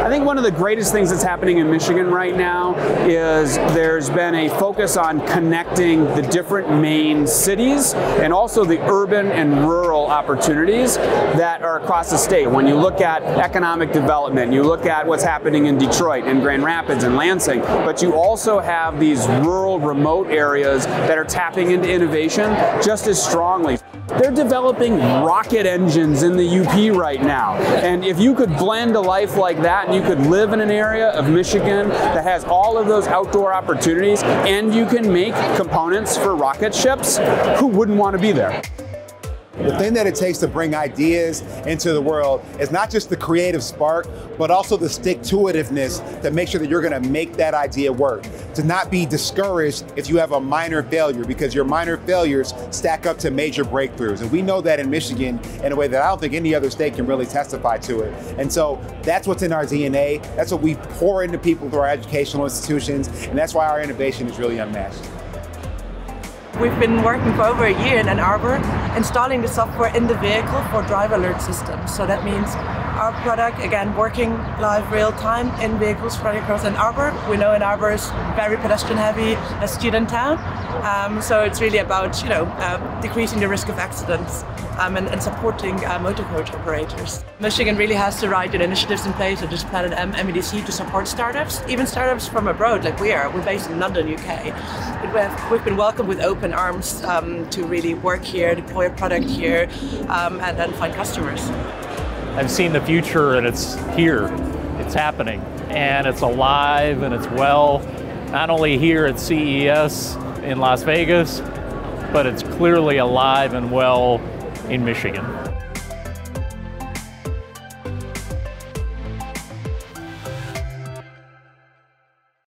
I think one of the greatest things that's happening in Michigan right now is there's been a focus on connecting the different main cities and also the urban and rural opportunities that are across the state. When you look at economic development, you look at what's happening in Detroit and Grand Rapids and Lansing, but you also have these rural, remote areas that are tapping into innovation just as strongly. They're developing rocket engines in the UP right now. And if you could blend a life like that and you could live in an area of Michigan that has all of those outdoor opportunities and you can make components for rocket ships, who wouldn't want to be there? The thing that it takes to bring ideas into the world is not just the creative spark, but also the stick-to-itiveness to make sure that you're going to make that idea work. To not be discouraged if you have a minor failure, because your minor failures stack up to major breakthroughs. And we know that in Michigan in a way that I don't think any other state can really testify to it. And so that's what's in our DNA. That's what we pour into people through our educational institutions. And that's why our innovation is really unmatched. We've been working for over a year in Ann Arbor, installing the software in the vehicle for driver alert systems. So that means our product, again, working live real time in vehicles running across Ann Arbor. We know Ann Arbor is very pedestrian heavy, a student town. So it's really about, decreasing the risk of accidents and supporting motor coach operators. Michigan really has the right initiatives in place, such as Planet M, MEDC, to support startups, even startups from abroad like we are. We're based in London, UK. We've been welcomed with open arms to really work here, deploy a product here, and then find customers. I've seen the future and it's here, it's happening, and it's alive and it's well, not only here at CES in Las Vegas, but it's clearly alive and well in Michigan.